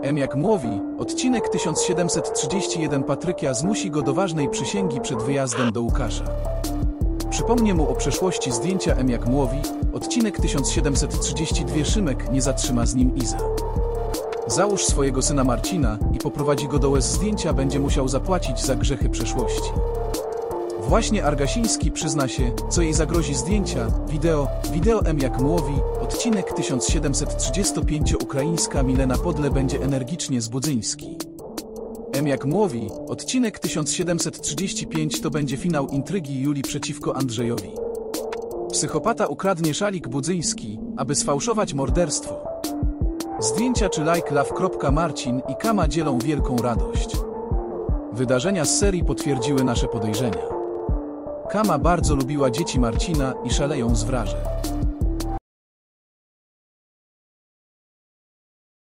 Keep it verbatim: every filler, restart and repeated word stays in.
M jak mówi, odcinek tysiąc siedemset trzydzieści jeden. Patrykia zmusi go do ważnej przysięgi przed wyjazdem do Łukasza. Przypomnie mu o przeszłości zdjęcia. M jak mówi, odcinek tysiąc siedemset trzydzieści dwa. Szymek nie zatrzyma z nim Izę. Załóż swojego syna Marcina i poprowadzi go do łez. Zdjęcia będzie musiał zapłacić za grzechy przeszłości. Właśnie Argasiński przyzna się, co jej zagrozi. Zdjęcia, wideo, wideo. M jak mówi, odcinek tysiąc siedemset trzydzieści pięć. Ukraińska Milena Podle będzie energicznie z Budzyński. M jak mówi, odcinek tysiąc siedemset trzydzieści pięć to będzie finał intrygi Julii przeciwko Andrzejowi. Psychopata ukradnie szalik Budzyński, aby sfałszować morderstwo. Zdjęcia czy like love. Marcin i Kama dzielą wielką radość. Wydarzenia z serii potwierdziły nasze podejrzenia. Kama bardzo lubiła dzieci Marcina i szaleją z wrażeń.